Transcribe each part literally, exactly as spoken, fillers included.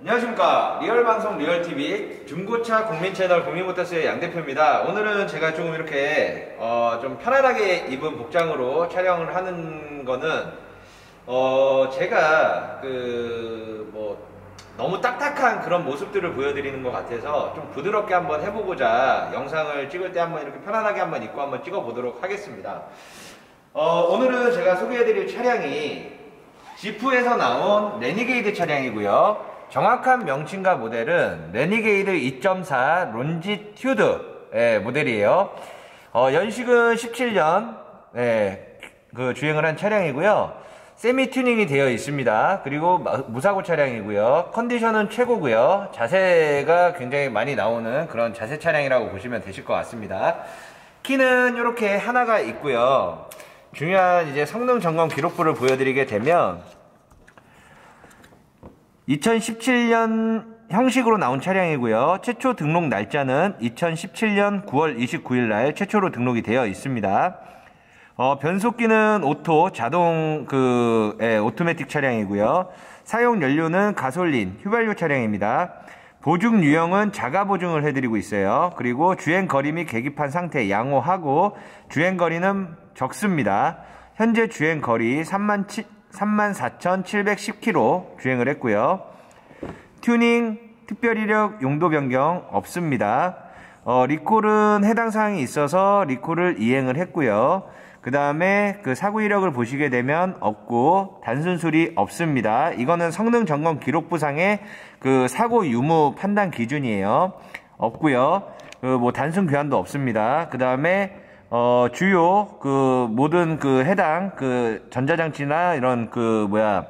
안녕하십니까. 리얼방송 리얼티비 중고차 국민채널 국민모터스의 양대표입니다. 오늘은 제가 조금 이렇게 어, 좀 편안하게 입은 복장으로 촬영을 하는 거는 어, 제가 그 뭐 너무 딱딱한 그런 모습들을 보여드리는 것 같아서 좀 부드럽게 한번 해보고자 영상을 찍을 때 한번 이렇게 편안하게 한번 입고 한번 찍어보도록 하겠습니다. 어, 오늘은 제가 소개해드릴 차량이 지프에서 나온 레니게이드 차량이고요. 정확한 명칭과 모델은 레니게이드 이 점 사 론지튜드 예, 모델이에요. 어, 연식은 십칠 년 예, 그 주행을 한 차량이고요. 세미 튜닝이 되어 있습니다. 그리고 무사고 차량이고요. 컨디션은 최고고요. 자세가 굉장히 많이 나오는 그런 자세 차량이라고 보시면 되실 것 같습니다. 키는 이렇게 하나가 있고요. 중요한 이제 성능 점검 기록부를 보여드리게 되면 이천십칠 년 형식으로 나온 차량이고요. 최초 등록 날짜는 이천십칠 년 구월 이십구일 날 최초로 등록이 되어 있습니다. 어, 변속기는 오토, 자동, 그, 예, 오토매틱 차량이고요. 사용 연료는 가솔린, 휘발유 차량입니다. 보증 유형은 자가 보증을 해드리고 있어요. 그리고 주행 거리 및 계기판 상태 양호하고 주행 거리는 적습니다. 현재 주행 거리 삼만 사천칠백십 킬로미터 주행을 했고요. 튜닝, 특별 이력 용도 변경 없습니다. 어, 리콜은 해당 사항이 있어서 리콜을 이행을 했고요. 그 다음에 그 사고 이력을 보시게 되면 없고 단순 수리 없습니다. 이거는 성능 점검 기록부상의 그 사고 유무 판단 기준이에요. 없고요. 그 뭐 단순 교환도 없습니다. 그 다음에 어 주요 그 모든 그 해당 그 전자장치나 이런 그 뭐야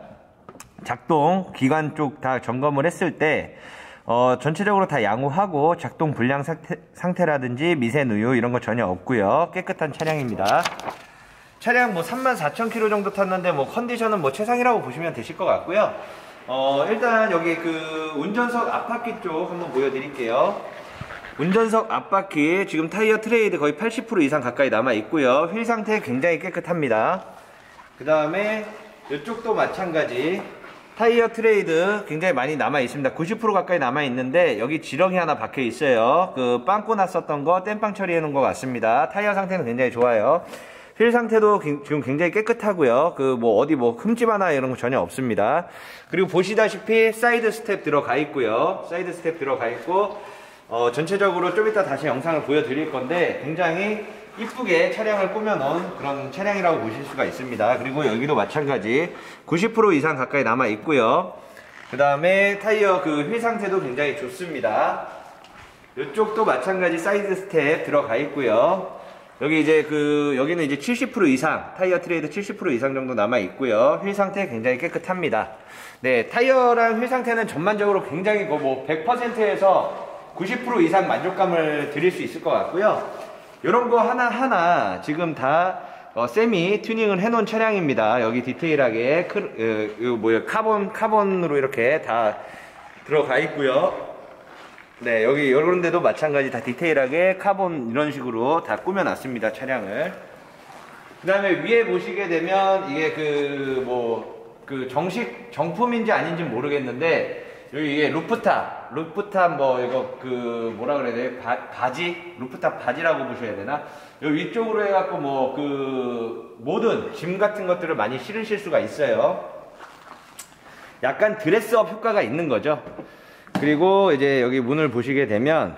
작동 기관 쪽 다 점검을 했을 때 어, 전체적으로 다 양호하고 작동 불량 상태, 상태라든지 미세 누유 이런 거 전혀 없고요. 깨끗한 차량입니다. 차량 뭐 삼만 사천 킬로미터 정도 탔는데 뭐 컨디션은 뭐 최상이라고 보시면 되실 것 같고요. 어, 일단 여기 그 운전석 앞바퀴 쪽 한번 보여드릴게요. 운전석 앞바퀴 지금 타이어 트레이드 거의 팔십 퍼센트 이상 가까이 남아 있고요. 휠 상태 굉장히 깨끗합니다. 그 다음에 이쪽도 마찬가지. 타이어 트레이드 굉장히 많이 남아 있습니다. 구십 퍼센트 가까이 남아 있는데 여기 지렁이 하나 박혀 있어요. 그 빵꾸 났었던 거 땜빵 처리해 놓은 것 같습니다. 타이어 상태는 굉장히 좋아요. 휠 상태도 지금 굉장히 깨끗하고요. 그 뭐 어디 뭐 흠집 하나 이런 거 전혀 없습니다. 그리고 보시다시피 사이드 스텝 들어가 있고요. 사이드 스텝 들어가 있고 어, 전체적으로 좀 이따 다시 영상을 보여드릴 건데 굉장히 이쁘게 차량을 꾸며 놓은 그런 차량이라고 보실 수가 있습니다. 그리고 여기도 마찬가지 구십 퍼센트 이상 가까이 남아 있고요. 그 다음에 타이어 그 휠 상태도 굉장히 좋습니다. 이쪽도 마찬가지 사이드 스텝 들어가 있고요. 여기 이제 그 여기는 이제 칠십 퍼센트 이상 타이어 트레이드 칠십 퍼센트 이상 정도 남아 있고요. 휠 상태 굉장히 깨끗합니다. 네, 타이어랑 휠 상태는 전반적으로 굉장히 뭐 백 퍼센트에서 구십 퍼센트 이상 만족감을 드릴 수 있을 것 같고요. 이런 거 하나하나 지금 다 어, 세미 튜닝을 해놓은 차량입니다. 여기 디테일하게 크, 어, 뭐야 카본 카본으로 이렇게 다 들어가 있고요. 네, 여기 이런 데도 마찬가지 다 디테일하게 카본 이런 식으로 다 꾸며놨습니다. 차량을. 그 다음에 위에 보시게 되면 이게 그 뭐 그 정식 정품인지 아닌지 모르겠는데 여기 이게 루프탑, 루프탑 뭐 이거 그 뭐라 그래야 돼? 바, 바지? 루프탑 바지라고 보셔야 되나? 여기 위쪽으로 해갖고 뭐 그 모든 짐 같은 것들을 많이 실으실 수가 있어요. 약간 드레스업 효과가 있는 거죠. 그리고 이제 여기 문을 보시게 되면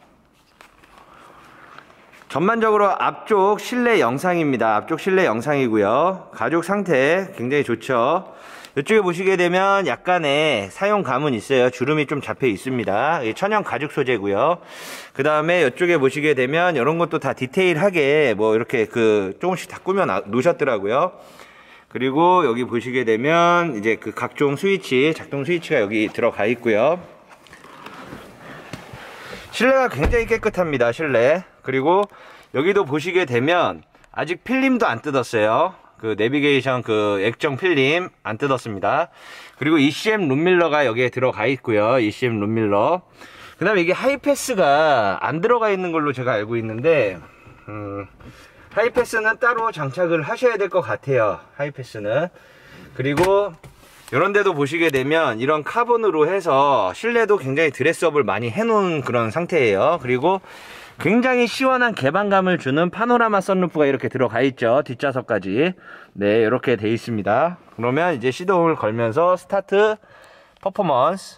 전반적으로 앞쪽 실내 영상입니다. 앞쪽 실내 영상이고요. 가죽 상태 굉장히 좋죠. 이쪽에 보시게 되면 약간의 사용감은 있어요. 주름이 좀 잡혀 있습니다. 천연 가죽 소재고요. 그 다음에 이쪽에 보시게 되면 이런 것도 다 디테일하게 뭐 이렇게 그 조금씩 다 꾸며 놓으셨더라고요. 그리고 여기 보시게 되면 이제 그 각종 스위치, 작동 스위치가 여기 들어가 있고요. 실내가 굉장히 깨끗합니다. 실내. 그리고 여기도 보시게 되면 아직 필름도 안 뜯었어요. 그 내비게이션 그 액정 필름 안 뜯었습니다. 그리고 이씨엠 룸밀러가 여기에 들어가 있고요. 이씨엠 룸밀러. 그 다음에 이게 하이패스가 안 들어가 있는 걸로 제가 알고 있는데 음, 하이패스는 따로 장착을 하셔야 될 것 같아요. 하이패스는. 그리고 이런 데도 보시게 되면 이런 카본으로 해서 실내도 굉장히 드레스업을 많이 해놓은 그런 상태예요. 그리고 굉장히 시원한 개방감을 주는 파노라마 선루프가 이렇게 들어가 있죠. 뒷좌석까지. 네, 이렇게 돼 있습니다. 그러면 이제 시동을 걸면서 스타트 퍼포먼스.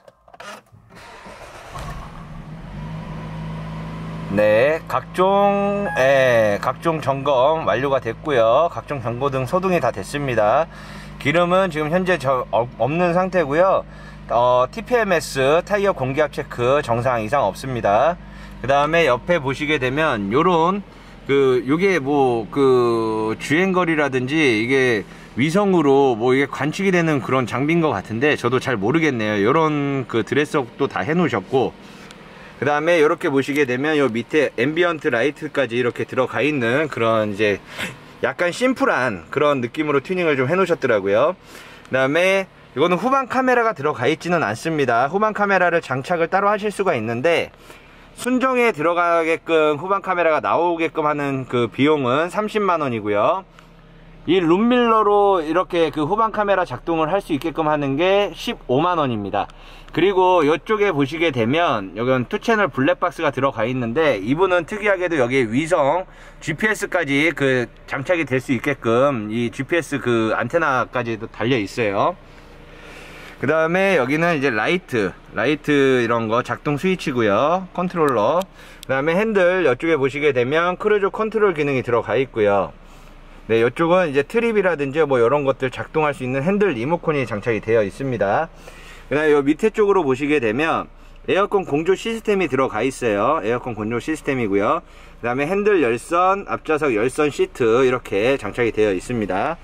네, 각종 예, 각종 점검 완료가 됐고요. 각종 경고등 소등이 다 됐습니다. 기름은 지금 현재 저, 어, 없는 상태고요. 어, 티피엠에스 타이어 공기압 체크 정상 이상 없습니다. 그 다음에 옆에 보시게 되면 요런 그 요게 뭐 그 주행거리라든지 이게 위성으로 뭐 이게 관측이 되는 그런 장비인 것 같은데 저도 잘 모르겠네요. 요런 그 드레스업도 다 해 놓으셨고, 그 다음에 이렇게 보시게 되면 요 밑에 앰비언트 라이트까지 이렇게 들어가 있는 그런 이제 약간 심플한 그런 느낌으로 튜닝을 좀 해 놓으셨더라고요. 그 다음에 이거는 후방 카메라가 들어가 있지는 않습니다. 후방 카메라를 장착을 따로 하실 수가 있는데 순정에 들어가게끔 후방 카메라가 나오게끔 하는 그 비용은 삼십만 원이고요. 이 룸밀러로 이렇게 그 후방 카메라 작동을 할 수 있게끔 하는 게 십오만 원입니다. 그리고 이쪽에 보시게 되면 여기는 투 채널 블랙박스가 들어가 있는데 이분은 특이하게도 여기에 위성 지피에스까지 그 장착이 될 수 있게끔 이 지피에스 그 안테나까지도 달려 있어요. 그 다음에 여기는 이제 라이트 라이트 이런 거 작동 스위치고요. 컨트롤러. 그 다음에 핸들 이쪽에 보시게 되면 크루즈 컨트롤 기능이 들어가 있고요. 네, 이쪽은 이제 트립이라든지 뭐 이런 것들 작동할 수 있는 핸들 리모컨이 장착이 되어 있습니다. 그 다음에 이 밑에 쪽으로 보시게 되면 에어컨 공조 시스템이 들어가 있어요. 에어컨 공조 시스템이고요. 그 다음에 핸들 열선, 앞좌석 열선 시트 이렇게 장착이 되어 있습니다.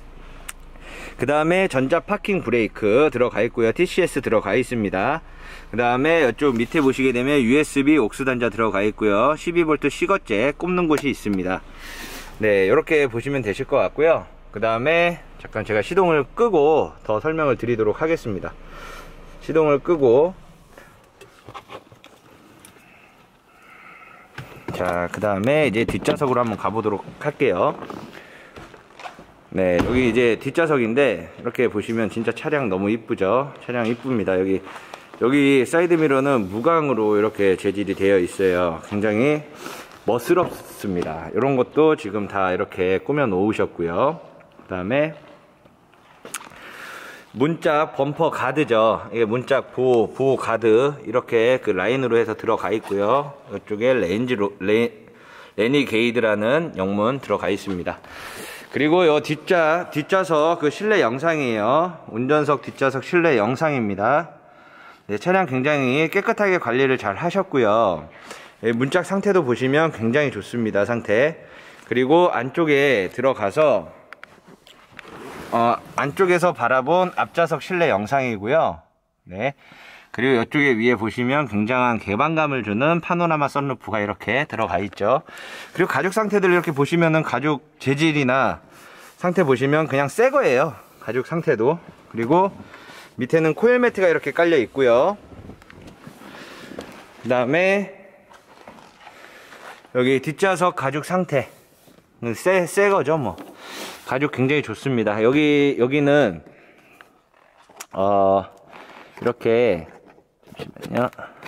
그 다음에 전자 파킹 브레이크 들어가 있고요. 티씨에스 들어가 있습니다. 그 다음에 이쪽 밑에 보시게 되면 유에스비 옥스 단자 들어가 있고요. 십이 볼트 시거잭 꼽는 곳이 있습니다. 네, 이렇게 보시면 되실 것 같고요. 그 다음에 잠깐 제가 시동을 끄고 더 설명을 드리도록 하겠습니다. 시동을 끄고, 자, 그 다음에 이제 뒷좌석으로 한번 가보도록 할게요. 네, 여기 이제 뒷좌석인데 이렇게 보시면 진짜 차량 너무 이쁘죠? 차량 이쁩니다. 여기 여기 사이드미러는 무광으로 이렇게 재질이 되어 있어요. 굉장히 멋스럽습니다. 이런 것도 지금 다 이렇게 꾸며 놓으셨고요. 그 다음에 문짝 범퍼 가드죠. 이게 문짝 보호, 보호 가드 이렇게 그 라인으로 해서 들어가 있고요. 이쪽에 렌즈로 레, 레니게이드라는 영문 들어가 있습니다. 그리고 요 뒷좌 뒷좌석 그 실내 영상이에요. 운전석 뒷좌석 실내 영상입니다. 네, 차량 굉장히 깨끗하게 관리를 잘 하셨고요. 네, 문짝 상태도 보시면 굉장히 좋습니다. 상태. 그리고 안쪽에 들어가서 어, 안쪽에서 바라본 앞좌석 실내 영상이고요. 네. 그리고 이쪽에 위에 보시면 굉장한 개방감을 주는 파노라마 선루프가 이렇게 들어가 있죠. 그리고 가죽 상태들 이렇게 보시면은 가죽 재질이나 상태 보시면 그냥 새 거예요. 가죽 상태도. 그리고 밑에는 코일 매트가 이렇게 깔려 있고요. 그 다음에 여기 뒷좌석 가죽 상태 새, 새 거죠 뭐. 가죽 굉장히 좋습니다. 여기 여기는 어 이렇게 잠시만요.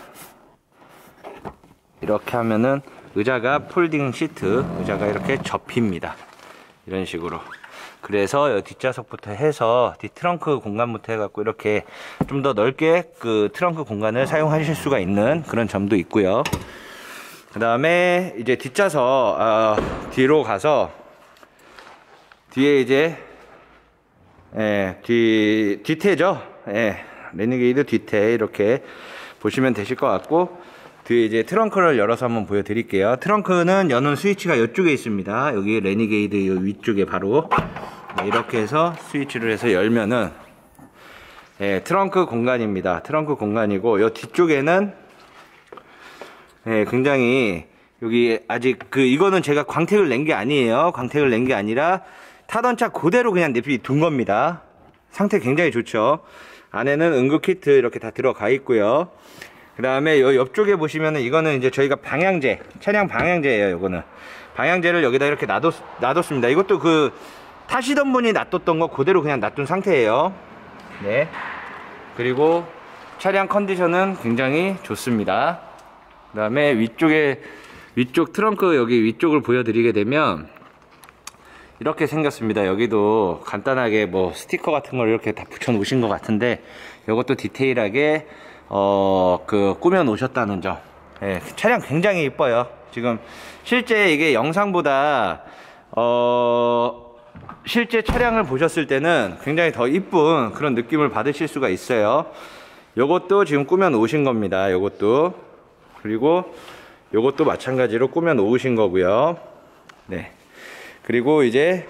이렇게 하면은 의자가 폴딩 시트 의자가 이렇게 접힙니다. 이런 식으로. 그래서 뒷좌석부터 해서 뒷 트렁크 공간부터 해갖고 이렇게 좀 더 넓게 그 트렁크 공간을 사용하실 수가 있는 그런 점도 있고요. 그 다음에 이제 뒷좌석 어, 뒤로 가서 뒤에 이제 예, 뒤 뒤태죠. 예, 레니게이드 뒤태 이렇게 보시면 되실 것 같고, 뒤에 이제 트렁크를 열어서 한번 보여드릴게요. 트렁크는 여는 스위치가 이쪽에 있습니다. 여기 레니게이드 요 위쪽에 바로 네, 이렇게 해서 스위치를 해서 열면은 예, 트렁크 공간입니다. 트렁크 공간이고, 요 뒤쪽에는 예, 굉장히 여기 아직 그 이거는 제가 광택을 낸 게 아니에요. 광택을 낸 게 아니라 타던 차 그대로 그냥 내비둔 겁니다. 상태 굉장히 좋죠. 안에는 응급 키트 이렇게 다 들어가 있고요. 그 다음에 요 옆쪽에 보시면은 이거는 이제 저희가 방향제, 차량 방향제예요. 이거는 방향제를 여기다 이렇게 놔뒀, 놔뒀습니다. 이것도 그 타시던 분이 놔뒀던 거 그대로 그냥 놔둔 상태예요. 네. 그리고 차량 컨디션은 굉장히 좋습니다. 그 다음에 위쪽에 위쪽 트렁크 여기 위쪽을 보여드리게 되면 이렇게 생겼습니다. 여기도 간단하게 뭐 스티커 같은 걸 이렇게 다 붙여 놓으신 것 같은데 이것도 디테일하게 어 그 꾸며 놓으셨다는 점. 예, 차량 굉장히 이뻐요. 지금 실제 이게 영상보다 어 실제 차량을 보셨을 때는 굉장히 더 이쁜 그런 느낌을 받으실 수가 있어요. 요것도 지금 꾸며 놓으신 겁니다. 요것도. 그리고 요것도 마찬가지로 꾸며 놓으신 거고요. 네. 그리고 이제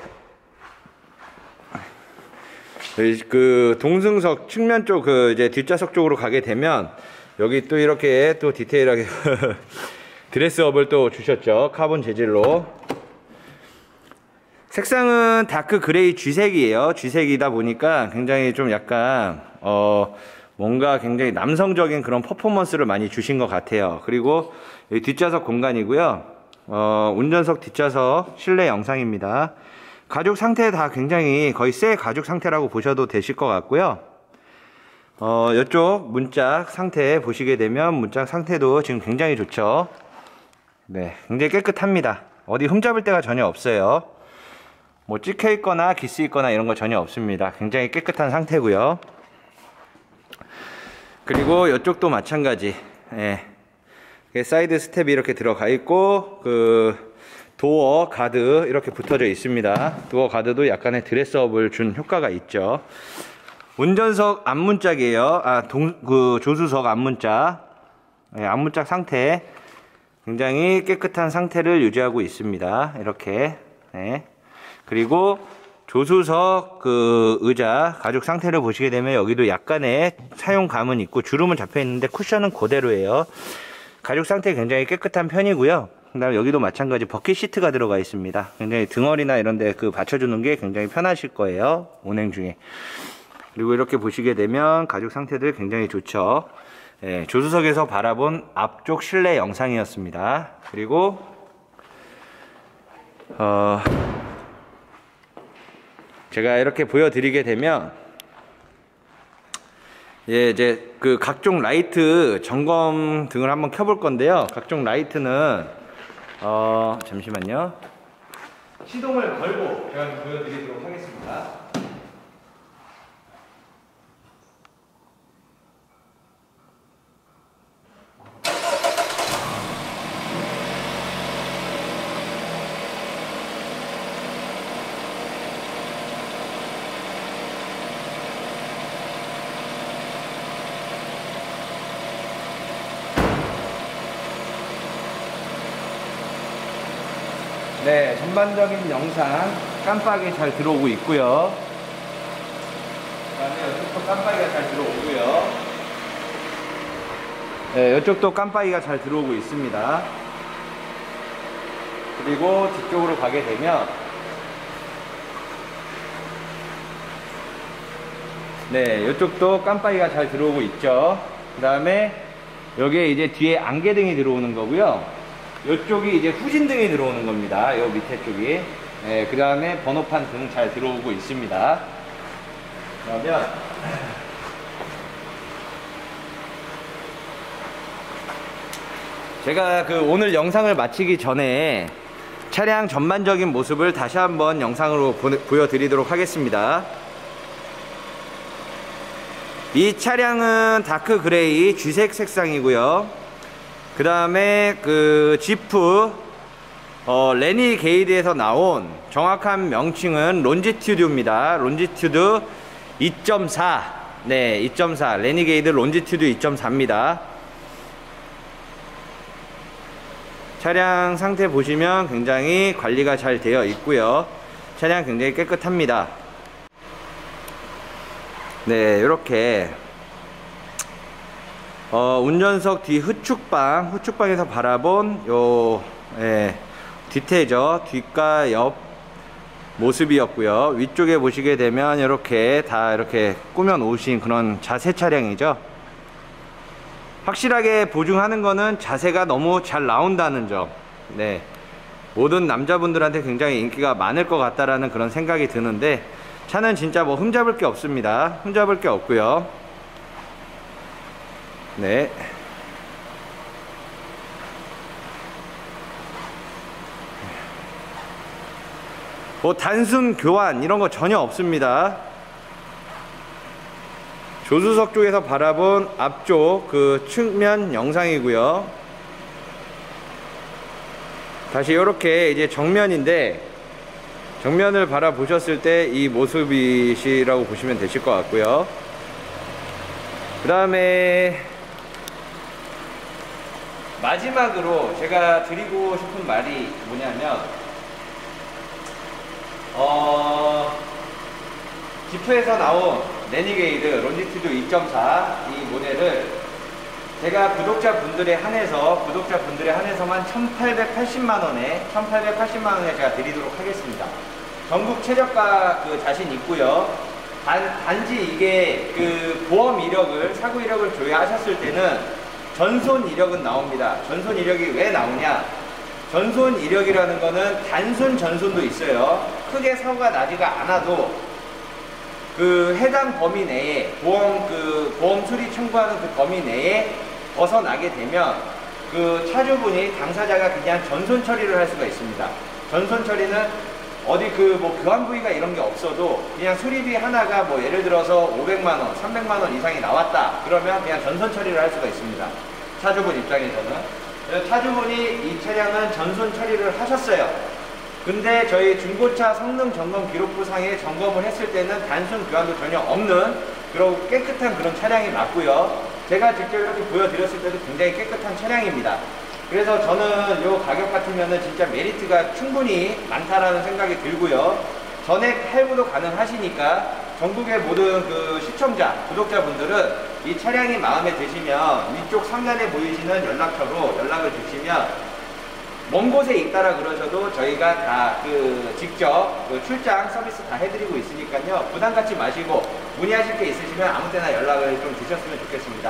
그 동승석 측면 쪽 그 이제 뒷좌석 쪽으로 가게 되면 여기 또 이렇게 또 디테일하게 드레스업을 또 주셨죠. 카본 재질로. 색상은 다크 그레이 쥐색이에요. 쥐색이다 보니까 굉장히 좀 약간 어 뭔가 굉장히 남성적인 그런 퍼포먼스를 많이 주신 것 같아요. 그리고 여기 뒷좌석 공간이고요. 어 운전석 뒷좌석 실내 영상입니다. 가죽 상태 다 굉장히 거의 새 가죽 상태라고 보셔도 되실 것 같고요. 어 이쪽 문짝 상태 보시게 되면 문짝 상태도 지금 굉장히 좋죠. 네, 굉장히 깨끗합니다. 어디 흠잡을 데가 전혀 없어요. 뭐 찍혀 있거나 기스 있거나 이런 거 전혀 없습니다. 굉장히 깨끗한 상태고요. 그리고 이쪽도 마찬가지. 예. 사이드 스텝이 이렇게 들어가 있고 그 도어 가드 이렇게 붙어져 있습니다. 도어 가드도 약간의 드레스업을 준 효과가 있죠. 운전석 앞문짝이에요. 아, 동, 그 조수석 앞문짝. 예, 앞문짝 상태 굉장히 깨끗한 상태를 유지하고 있습니다. 이렇게. 예. 그리고 조수석 그 의자 가죽 상태를 보시게 되면 여기도 약간의 사용감은 있고 주름은 잡혀 있는데 쿠션은 그대로예요. 가죽 상태 굉장히 깨끗한 편이고요. 그 다음에 여기도 마찬가지 버킷 시트가 들어가 있습니다. 굉장히 등허리나 이런 데 그 받쳐주는 게 굉장히 편하실 거예요. 운행 중에. 그리고 이렇게 보시게 되면 가죽 상태들 굉장히 좋죠. 예, 조수석에서 바라본 앞쪽 실내 영상이었습니다. 그리고 어, 제가 이렇게 보여드리게 되면 예, 이제 그 각종 라이트 점검 등을 한번 켜볼 건데요. 각종 라이트는 어 잠시만요. 시동을 걸고 제가 좀 보여드리도록 하겠습니다. 네, 전반적인 영상 깜빡이 잘 들어오고 있고요. 그 다음에 이쪽도 깜빡이가 잘 들어오고요. 네, 이쪽도 깜빡이가 잘 들어오고 있습니다. 그리고 뒤쪽으로 가게 되면 네, 이쪽도 깜빡이가 잘 들어오고 있죠. 그 다음에 여기에 이제 뒤에 안개등이 들어오는 거고요. 이쪽이 이제 후진등이 들어오는 겁니다. 요 밑에 쪽이. 네, 그 다음에 번호판 등 잘 들어오고 있습니다. 그러면 제가 그 오늘 영상을 마치기 전에 차량 전반적인 모습을 다시 한번 영상으로 보, 보여드리도록 하겠습니다. 이 차량은 다크 그레이 쥐색 색상이고요. 그 다음에 그 지프 어, 레니게이드에서 나온 정확한 명칭은 론지튜드입니다. 론지튜드 이 점 사. 네, 이 점 사. 레니게이드 론지튜드 이 점 사입니다. 차량 상태 보시면 굉장히 관리가 잘 되어 있고요. 차량 굉장히 깨끗합니다. 네, 이렇게 어, 운전석 뒤 후축방, 후축방에서 바라본 요, 예, 뒤태죠. 뒷과 옆 모습이었고요. 위쪽에 보시게 되면 이렇게 다 이렇게 꾸며 놓으신 그런 자세 차량이죠. 확실하게 보증하는 거는 자세가 너무 잘 나온다는 점. 네, 모든 남자분들한테 굉장히 인기가 많을 것 같다라는 그런 생각이 드는데 차는 진짜 뭐 흠잡을 게 없습니다. 흠잡을 게 없고요. 네. 뭐 단순 교환 이런 거 전혀 없습니다. 조수석 쪽에서 바라본 앞쪽 그 측면 영상이고요. 다시 이렇게 이제 정면인데, 정면을 바라보셨을 때 이 모습이시라고 보시면 되실 것 같고요. 그 다음에 마지막으로 제가 드리고 싶은 말이 뭐냐면, 어, 지프에서 나온 레니게이드 론지튜드 이 점 사 이 모델을 제가 구독자분들에 한해서 구독자분들에 한해서만 천팔백팔십만 원에 천팔백팔십만 원에 제가 드리도록 하겠습니다. 전국 최저가 그 자신 있고요. 단, 단지 이게 그 보험 이력을, 사고 이력을 조회하셨을 때는 전손 이력은 나옵니다. 전손 이력이 왜 나오냐? 전손 이력이라는 거는 단순 전손도 있어요. 크게 사고가 나지가 않아도 그 해당 범위 내에 보험 그 보험 수리 청구하는 그 범위 내에 벗어나게 되면 그 차주분이 당사자가 그냥 전손 처리를 할 수가 있습니다. 전손 처리는 어디 그 뭐 교환 부위가 이런 게 없어도 그냥 수리비 하나가 뭐 예를 들어서 오백만 원, 삼백만 원 이상이 나왔다 그러면 그냥 전손 처리를 할 수가 있습니다. 차주분 입장에서는. 그래서 차주분이 이 차량은 전손 처리를 하셨어요. 근데 저희 중고차 성능 점검 기록부 상에 점검을 했을 때는 단순 교환도 전혀 없는 그리고 깨끗한 그런 차량이 맞고요. 제가 직접 이렇게 보여드렸을 때도 굉장히 깨끗한 차량입니다. 그래서 저는 이 가격 같으면은 진짜 메리트가 충분히 많다라는 생각이 들고요. 전액 할부도 가능하시니까 전국의 모든 그 시청자, 구독자분들은 이 차량이 마음에 드시면 위쪽 상단에 보이시는 연락처로 연락을 주시면 먼 곳에 있다라 그러셔도 저희가 다 그 직접 그 출장 서비스 다 해드리고 있으니까요. 부담 갖지 마시고 문의하실 게 있으시면 아무 때나 연락을 좀 주셨으면 좋겠습니다.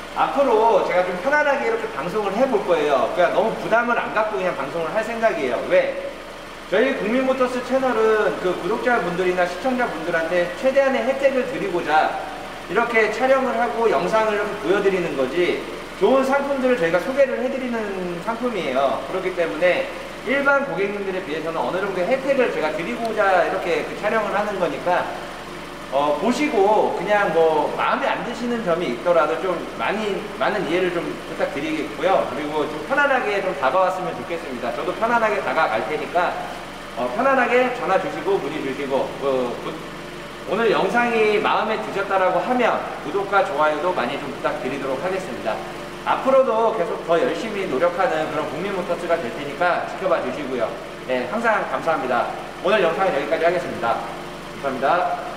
앞으로 제가 좀 편안하게 이렇게 방송을 해볼 거예요. 그러니까 너무 부담을 안 갖고 그냥 방송을 할 생각이에요. 왜? 저희 국민모터스 채널은 그 구독자분들이나 시청자분들한테 최대한의 혜택을 드리고자 이렇게 촬영을 하고 영상을 이렇게 보여드리는 거지, 좋은 상품들을 저희가 소개를 해드리는 상품이에요. 그렇기 때문에 일반 고객님들에 비해서는 어느 정도의 혜택을 제가 드리고자 이렇게 그 촬영을 하는 거니까 어, 보시고 그냥 뭐 마음에 안 드시는 점이 있더라도 좀 많이 많은 이해를 좀 부탁드리겠고요. 그리고 좀 편안하게 좀 다가왔으면 좋겠습니다. 저도 편안하게 다가갈 테니까 어, 편안하게 전화 주시고 문의 주시고 어, 구, 오늘 영상이 마음에 드셨다라고 하면 구독과 좋아요도 많이 좀 부탁드리도록 하겠습니다. 앞으로도 계속 더 열심히 노력하는 그런 국민모터스가 될 테니까 지켜봐 주시고요. 네, 항상 감사합니다. 오늘 영상은 여기까지 하겠습니다. 감사합니다.